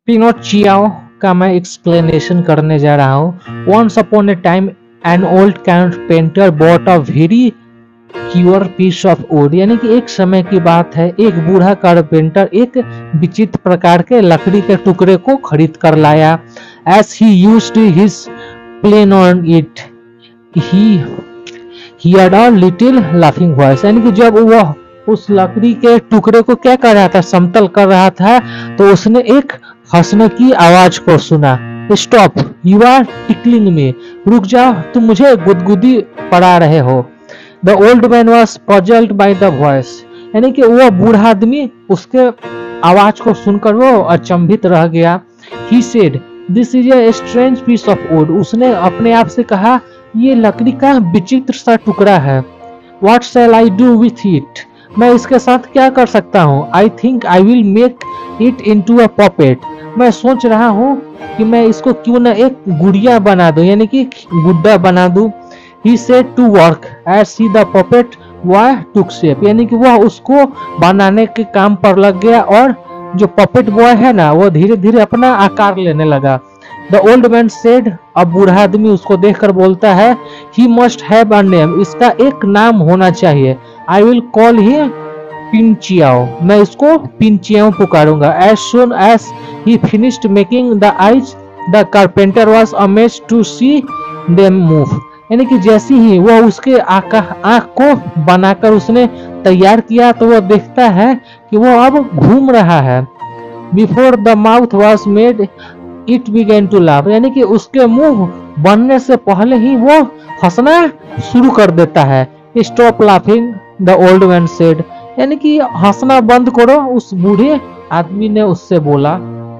Pinocchio का मैं explanation करने जा रहा हूँ। Once upon a time an old carpenter bought a very queer piece of wood, यानी कि एक समय की बात है, एक बूढ़ा कारपेंटर एक विचित्र प्रकार के लकड़ी के टुकड़े को खरीद कर लाया। As he used his plane on it he had a little laughing voice, यानी कि जब वह उस लकड़ी के टुकड़े को क्या कर रहा था, समतल कर रहा था, तो उसने एक हंसने की आवाज को सुना। Stop, you are tickling me, रुक जाओ, तुम मुझे गुदगुदी पड़ा रहे हो। The old man was puzzled by the voice, यानी कि वह बूढ़ा आदमी उसके आवाज को सुनकर वो अचंभित रह गया। He said this is a strange piece of wood, उसने अपने आप से कहा ये लकड़ी का विचित्र सा टुकड़ा है। What shall I do with it, मैं इसके साथ क्या कर सकता हूँ। I think I will make it into a puppet, मैं सोच रहा हूँ कि मैं इसको क्यों ना एक गुड़िया बना दूं, यानी कि गुड्डा बना दूं। He said to work as he the puppet boy took shape, यानी कि वह उसको बनाने के काम पर लग गया और जो पपेट बॉय है ना वो धीरे धीरे अपना आकार लेने लगा। The old man said, अब बूढ़ा आदमी उसको देखकर बोलता है, he must have a name, इसका एक नाम होना चाहिए। I will call him पिंचियाओ, मैं इसको पिंचियाओ पुकारूंगा। As soon as he finished making the eyes, the carpenter was amazed to see them move, यानी कि जैसे ही वो उसके आंख को बनाकर उसने तैयार किया तो वो देखता है कि वो अब घूम रहा है। Before the mouth was made it began to laugh, यानी कि उसके मुंह बनने से पहले ही वो हंसना शुरू कर देता है। Stop laughing the old man said, यानी कि हंसना बंद करो, उस बूढ़े आदमी ने उससे बोला।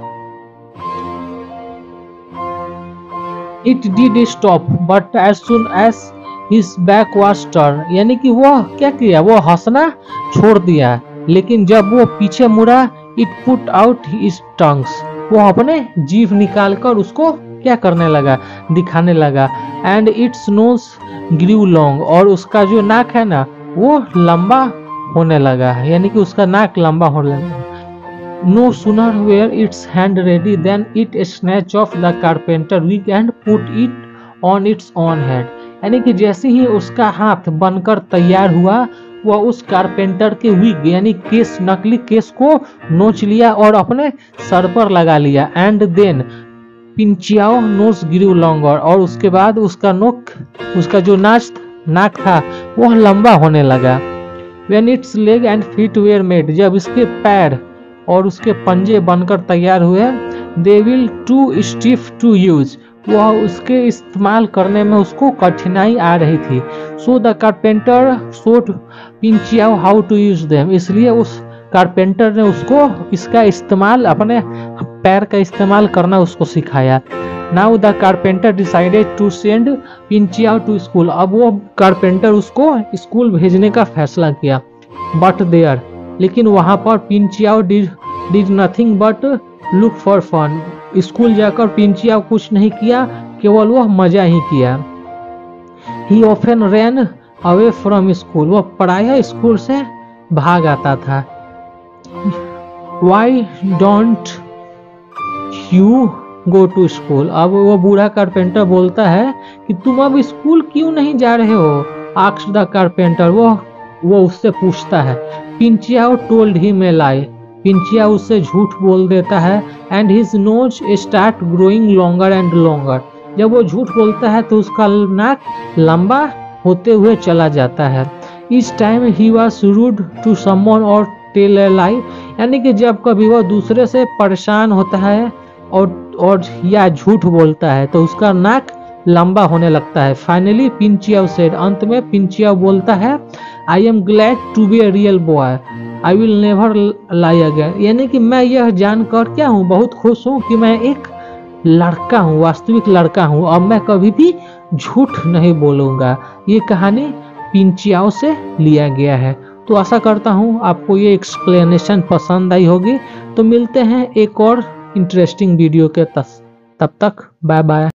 It did stop, but as soon as his back was turned, यानी कि वह क्या किया, वो हंसना छोड़ दिया, लेकिन जब वो पीछे मुड़ा, it put out his tongues, वो अपने जीभ निकालकर उसको क्या करने लगा, दिखाने लगा। And its nose grew long, और उसका जो नाक है ना वो लंबा होने लगा, यानी कि उसका नाक लंबा होने लगा। No sooner were its hand ready than it snatched off the carpenter wig and put it on its own head, यानी कि जैसे ही उसका हाथ बनकर तैयार हुआ वह उस कारपेंटर के विग यानी केस, नकली केस को नोच लिया और अपने सर पर लगा लिया। And then Pinocchio nose grew longer, और उसके बाद उसका नोक, उसका जो नाक था वह लंबा होने लगा। When its leg and feet were made, जब इसके पैर और उसके पंजे बनकर तैयार हुए, they will too stiff to use, वह उसके इस्तेमाल करने में उसको कठिनाई आ रही थी। So the carpenter showed Pinocchio how to use them, इसलिए उस कारपेंटर ने उसको इसका इस्तेमाल, अपने पैर का इस्तेमाल करना उसको सिखाया। Now the carpenter decided to send Pinocchio to school, अब वो कारपेंटर उसको स्कूल भेजने का फैसला किया। But there, लेकिन वहां पर Pinocchio did nothing but look for fun, school जाकर पिंचियाओ कुछ नहीं किया, केवल वह मजा ही किया। He often ran away from school, वह प्रायः स्कूल से भाग आता था। Why don't you go to school, अब वो बूढ़ा कारपेंटर बोलता है कि तुम अब स्कूल क्यों नहीं जा रहे हो। आस्क्ड द कारपेंटर, वो उससे पूछता है। पिंचियाओ टोल्ड हिम ए लाई, पिंचियाओ उससे झूठ बोल देता है। And his nose start growing longer and longer, जब वो झूठ बोलता है तो उसका नाक लंबा होते हुए चला जाता है। इस time he was rude to someone or tell a lie, यानी कि जब कभी वह दूसरे से परेशान होता है और या झूठ बोलता है तो उसका नाक लंबा होने लगता है। फाइनली पिंचियाओ सेड, अंत में पिंचियाओ बोलता है, I am glad to be a real boy, I will never lie again, यानी कि मैं यह जानकर क्या हूँ, बहुत खुश हूँ कि मैं एक लड़का हूँ, वास्तविक लड़का हूँ, अब मैं कभी भी झूठ नहीं बोलूँगा। ये कहानी पिंचियाओ से लिया गया है। तो आशा करता हूँ आपको ये एक्सप्लेनेशन पसंद आई होगी। तो मिलते हैं एक और इंटरेस्टिंग वीडियो के तब तक बाय बाय।